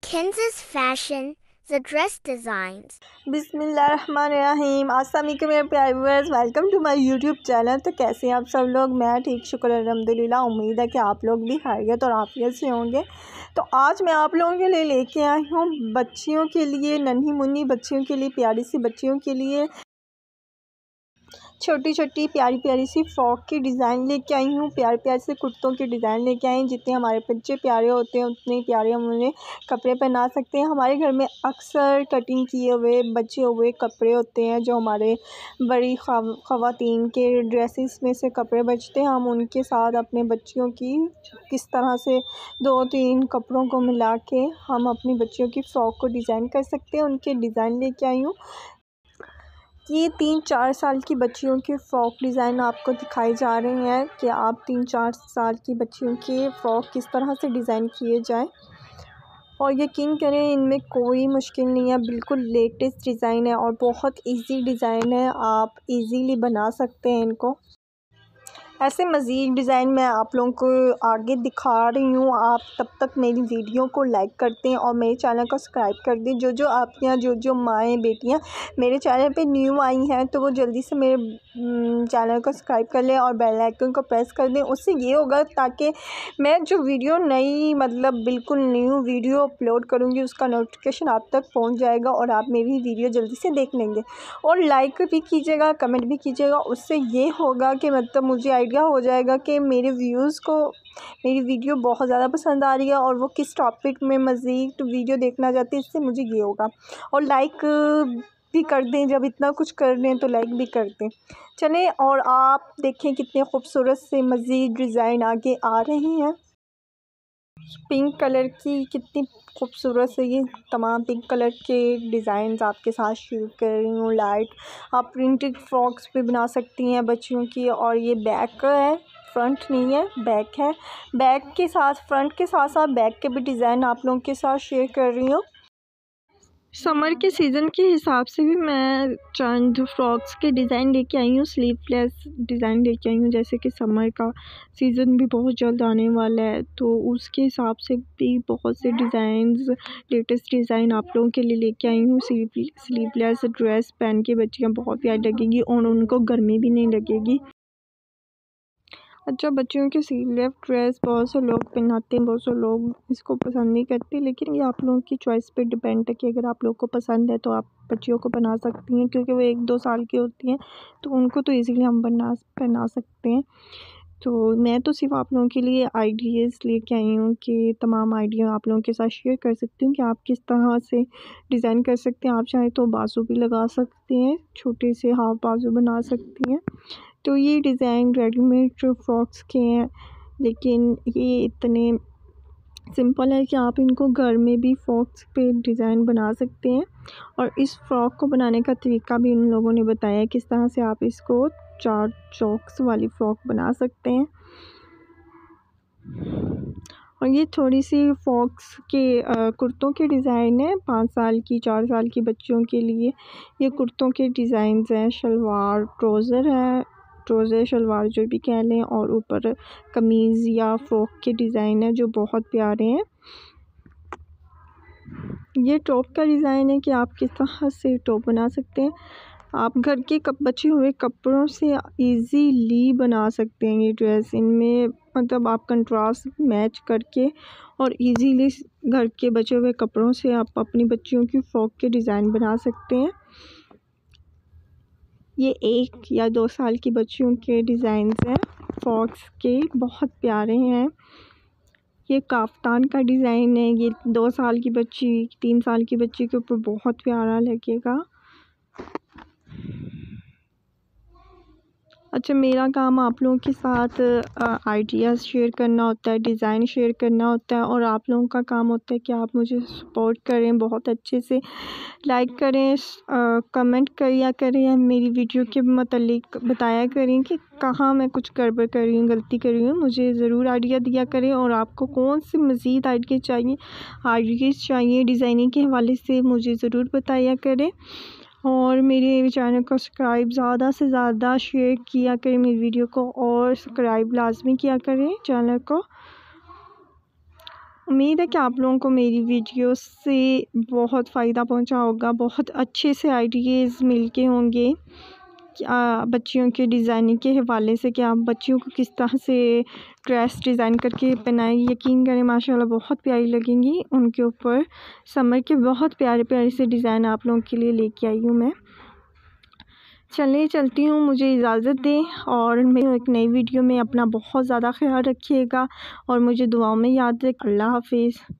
Kansas Fashion, the dress designs. बिस्मिल्लाहिर्रहमानिर्रहीम। अस्सलाम वालेकुम मेरे प्यारे viewers, welcome to my YouTube channel. तो कैसे हैं आप सब लोग? मैं ठीक, शुक्र अल्हम्दुलिल्लाह। उम्मीद है कि आप लोग भी खैरियत और आफियत से होंगे। तो आज मैं आप लोगों के लिए लेके आई हूँ बच्चियों के लिए, नन्ही मुन्नी बच्चियों के लिए, प्यारी सी बच्चियों के लिए छोटी छोटी प्यारी प्यारी सी फ़्रॉक की डिज़ाइन लेके आई हूँ। प्यारे प्यारे से कुर्तों की डिज़ाइन लेके आई। जितने हमारे बच्चे प्यारे होते हैं उतने प्यारे हम उन्हें कपड़े पहना सकते हैं। हमारे घर में अक्सर कटिंग किए हुए बचे हुए कपड़े होते हैं, जो हमारे बड़ी ख़वातीन के ड्रेसेस में से कपड़े बचते हैं। हम उनके साथ अपने बच्चियों की किस तरह से 2-3 कपड़ों को मिला के हम अपनी बच्चियों की फ़्रॉक को डिज़ाइन कर सकते हैं, उनके डिज़ाइन लेके आई हूँ। ये 3-4 साल की बच्चियों के फ़्रॉक डिज़ाइन आपको दिखाई जा रहे हैं कि आप 3-4 साल की बच्चियों के फ़्रॉक किस तरह से डिज़ाइन किए जाएं। और यकीन करें, इनमें कोई मुश्किल नहीं है, बिल्कुल लेटेस्ट डिज़ाइन है और बहुत इजी डिज़ाइन है। आप इजीली बना सकते हैं इनको। ऐसे मज़ीद डिज़ाइन मैं आप लोगों को आगे दिखा रही हूँ। आप तब तक मेरी वीडियो को लाइक करते हैं और मेरे चैनल को सब्सक्राइब कर दें। जो आपके यहाँ जो माएँ बेटियाँ मेरे चैनल पे न्यू आई हैं, तो वो जल्दी से मेरे चैनल को सब्सक्राइब कर लें और बेल आइकन को प्रेस कर दें। उससे ये होगा ताकि मैं जो वीडियो नई बिल्कुल न्यू वीडियो अपलोड करूँगी, उसका नोटिफिकेशन आप तक पहुँच जाएगा और आप मेरी वीडियो जल्दी से देख लेंगे। और लाइक भी कीजिएगा, कमेंट भी कीजिएगा। उससे ये होगा कि मुझे आइडिया हो जाएगा कि मेरे व्यूज़ को मेरी वीडियो बहुत ज़्यादा पसंद आ रही है और वो किस टॉपिक में मज़ीद वीडियो देखना चाहते हैं। इससे मुझे ये होगा। और लाइक भी कर दें, जब इतना कुछ कर रहे हैं तो लाइक भी कर दें। चलें, और आप देखें कितने खूबसूरत से मज़ीद डिज़ाइन आगे आ रहे हैं। पिंक कलर की कितनी खूबसूरत से ये तमाम पिंक कलर के डिज़ाइंस आपके साथ शेयर कर रही हूँ। लाइट आप प्रिंटेड फ्रॉक्स भी बना सकती हैं बच्चियों की। और ये बैक है, फ्रंट नहीं है, बैक है। बैक के साथ फ्रंट के साथ साथ बैक के भी डिज़ाइन आप लोगों के साथ शेयर कर रही हूँ। समर के सीज़न के हिसाब से भी मैं चंद फ्रॉक्स के डिज़ाइन लेके आई हूँ, स्लीवलेस डिज़ाइन लेके आई हूँ। जैसे कि समर का सीज़न भी बहुत जल्द आने वाला है, तो उसके हिसाब से भी बहुत से डिज़ाइंस, लेटेस्ट डिज़ाइन आप लोगों के लिए लेके आई हूँ। स्लीवलेस ड्रेस पहन के बच्चियाँ बहुत प्यारी लगेंगी और उनको गर्मी भी नहीं लगेगी। अच्छा, बच्चियों की स्लीवलेस ड्रेस बहुत से लोग पहनाते हैं, बहुत से लोग इसको पसंद नहीं करते, लेकिन ये आप लोगों की चॉइस पे डिपेंड है कि अगर आप लोगों को पसंद है तो आप बच्चियों को बना सकती हैं, क्योंकि वो 1-2 साल की होती हैं तो उनको तो इजीली हम पहना सकते हैं। तो मैं तो सिर्फ आप लोगों के लिए आइडियाज़ लेके आई हूँ कि तमाम आइडिया आप लोगों के साथ शेयर कर सकती हूँ कि आप किस तरह से डिज़ाइन कर सकते हैं। आप चाहें तो बाजू भी लगा सकते हैं, छोटे से हाफ बाजू बना सकती हैं। तो ये डिज़ाइन रेडीमेड जो फ्रॉक्स के हैं, लेकिन ये इतने सिंपल है कि आप इनको घर में भी फ्रॉक्स पे डिज़ाइन बना सकते हैं। और इस फ्रॉक को बनाने का तरीका भी उन लोगों ने बताया किस तरह से आप इसको 4 चॉक्स वाली फ़्रॉक बना सकते हैं। और ये थोड़ी सी फ्रॉक्स के कुर्तों के डिज़ाइन है 5 साल की 4 साल की बच्चियों के लिए। ये कुर्तों के डिज़ाइंस हैं, शलवार ट्राउज़र है, ट्राउज़र शलवार जो भी कह लें, और ऊपर कमीज़ या फ्रॉक के डिज़ाइन है जो बहुत प्यारे हैं। ये टॉप का डिज़ाइन है कि आप किस तरह से टॉप बना सकते हैं। आप घर के बचे हुए कपड़ों से इजीली बना सकते हैं ये ड्रेस। इनमें आप कंट्रास्ट मैच करके और इजीली घर के बचे हुए कपड़ों से आप अपनी बच्चियों की फ़्रॉक के डिज़ाइन बना सकते हैं। ये 1 या 2 साल की बच्चियों के डिज़ाइंस हैं फ्रॉक्स के, बहुत प्यारे हैं। ये काफ्तान का डिज़ाइन है, ये 2 साल की बच्ची 3 साल की बच्ची के ऊपर बहुत प्यारा लगेगा। अच्छा, मेरा काम आप लोगों के साथ आइडियाज़ शेयर करना होता है, डिज़ाइन शेयर करना होता है, और आप लोगों का काम होता है कि आप मुझे सपोर्ट करें, बहुत अच्छे से लाइक करें, कमेंट किया करें, मेरी वीडियो के मतलब बताया करें कि कहाँ मैं कुछ गड़बड़ कर रही हूँ, गलती कर रही हूँ। मुझे ज़रूर आइडिया दिया करें, और आपको कौन से मज़ीद आइडियाज़ चाहिए डिज़ाइनिंग के हवाले से मुझे ज़रूर बताया करें। और मेरे चैनल को सब्सक्राइब ज़्यादा से ज़्यादा शेयर किया करें मेरी वीडियो को, और सब्सक्राइब लाजमी किया करें चैनल को। उम्मीद है कि आप लोगों को मेरी वीडियो से बहुत फ़ायदा पहुंचा होगा, बहुत अच्छे से आइडियाज़ मिलके होंगे बच्चियों के डिज़ाइनिंग के हवाले से कि आप बच्चियों को किस तरह से ड्रेस डिज़ाइन करके पहनाएं। यकीन करें माशाल्लाह बहुत प्यारी लगेंगी उनके ऊपर। समर के बहुत प्यारे प्यारे से डिज़ाइन आप लोगों के लिए लेके आई हूँ मैं। चलिए चलती हूँ, मुझे इजाज़त दें और मैं एक नई वीडियो में अपना बहुत ज़्यादा ख्याल रखिएगा और मुझे दुआओं में याद रखें। अल्लाह हाफिज़।